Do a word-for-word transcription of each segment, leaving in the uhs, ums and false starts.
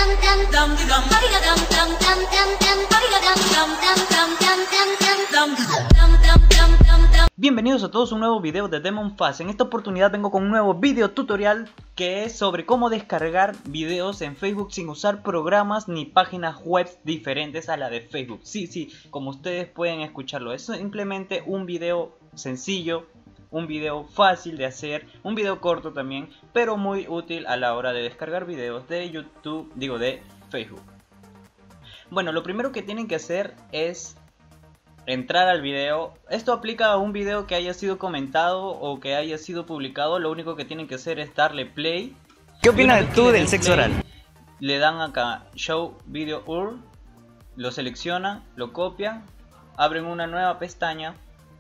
Bienvenidos a todos a un nuevo video de Demon Fast. En esta oportunidad vengo con un nuevo video tutorial que es sobre cómo descargar videos en Facebook sin usar programas ni páginas web diferentes a la de Facebook. Sí, sí, como ustedes pueden escucharlo, es simplemente un video sencillo, un video fácil de hacer, un video corto también, pero muy útil a la hora de descargar videos de YouTube, digo de Facebook. Bueno, lo primero que tienen que hacer es entrar al video. Esto aplica a un video que haya sido comentado o que haya sido publicado. Lo único que tienen que hacer es darle play. ¿Qué opinas tú del sexo oral? Le dan acá Show Video U R L, lo seleccionan, lo copian, abren una nueva pestaña,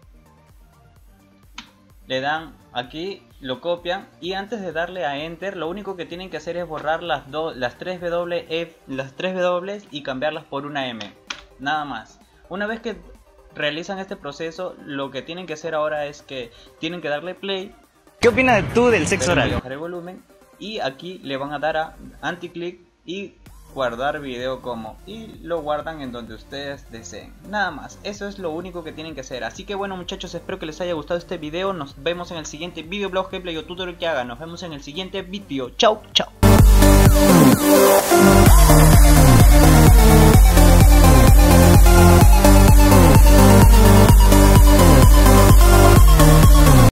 le dan aquí, lo copian y antes de darle a Enter lo único que tienen que hacer es borrar las, do, las, tres W, F, las tres W y cambiarlas por una M. Nada más. Una vez que realizan este proceso, lo que tienen que hacer ahora es que tienen que darle play. ¿Qué opinas tú del sexo oral? Bajar el volumen y aquí le van a dar a anti-click y guardar video como, y lo guardan en donde ustedes deseen. Nada más, eso es lo único que tienen que hacer. Así que bueno muchachos, espero que les haya gustado este video. Nos vemos en el siguiente video, blog, gameplay o tutorial que haga. Nos vemos en el siguiente video. Chao, chao.